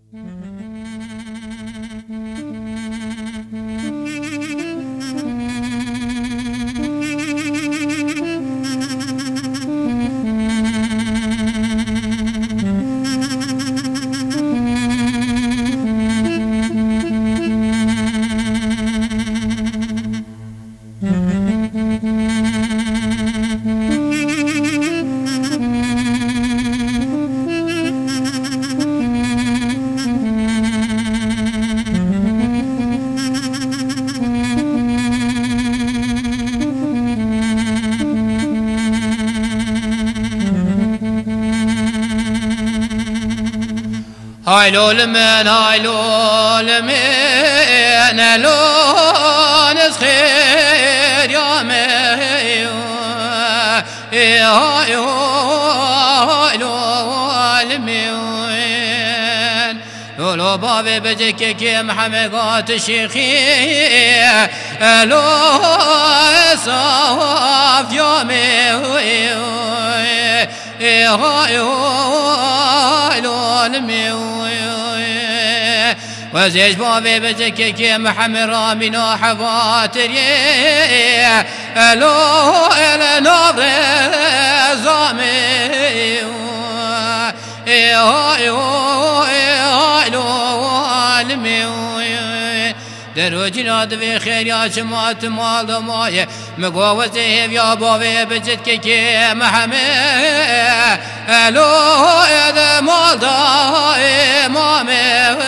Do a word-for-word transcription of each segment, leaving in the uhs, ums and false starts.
هايلول من هايلول من لون خير يا مي هايلول من لولو بابي بجيك كي محمد شيخي لو صاف يا مي هايلول من وزيج بابي بزكي كي محمد رامينا حفاتري لو إلى نور زامي درو جناد في خير يا شمات مال ماي مقوزي يا بابي بزكي كي محمد لو إذا مال داي مامي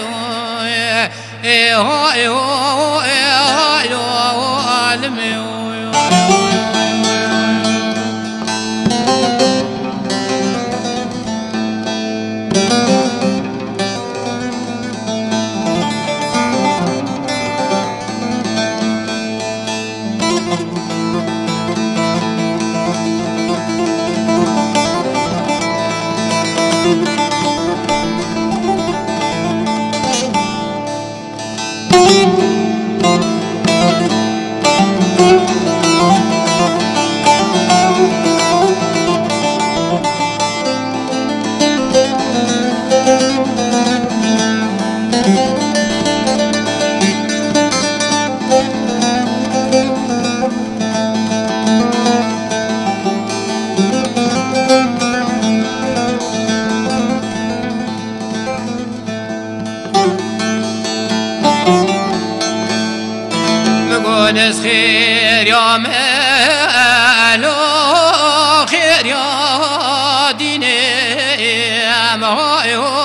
نس خير يا مالو خير يا ديني ما هو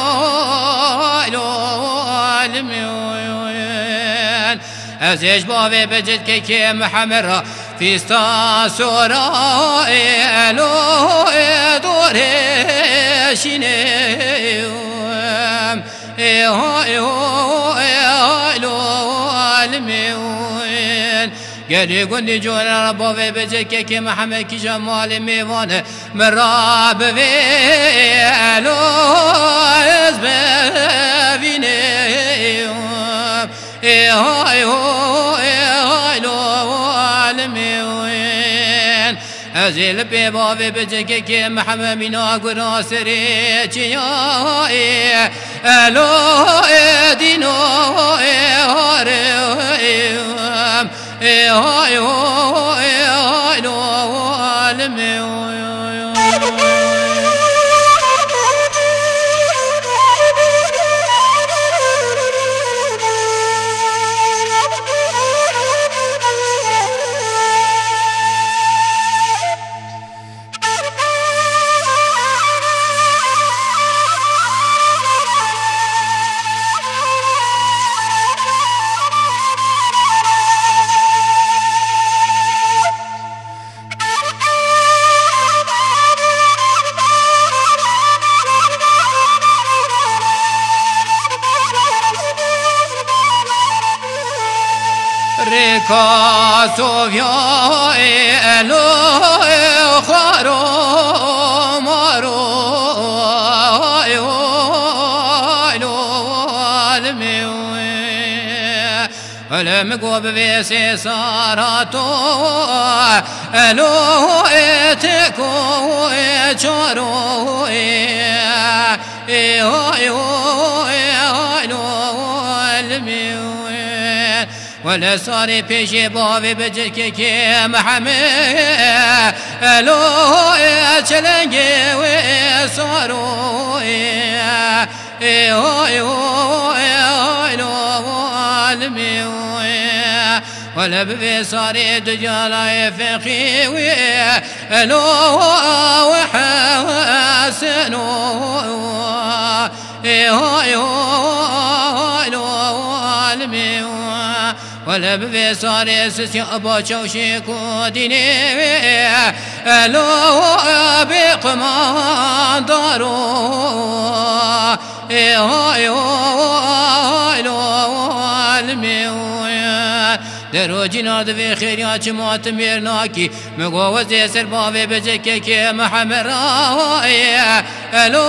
الميون ازيج بابي بجد كي محمر في ستاسورا لو دوري شينيوم قالي قولي جونا ربو في بجكي كي محمد كي جمال ميوان مراب في لو يزبابيني هاي هاي لو الميوان ازيل بيبا في بجكي كي محمد مينا قرا سريتي لو دينو هاريوم هاي هاي هاي لو الميوان ركاسو يا إلو خارو مارو إلو الميوي ولم قوب بيسي ساراتو إلو إتكو إتشارو إيهو إيهو ولا صار پیش باوی بجه که محمد الو چلنگی و سارو ای های های عالمی ولا بفي صاري دجالا فقي الو وحسن المي ولا بفي صاري سسي ابو شوشي كوديني الو بقمان دارو درو جناد في خيريات شمات ميرناكي مقوز يسر بابي بجكي كي محمد راي الو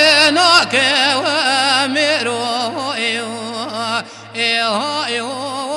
اناك وميرو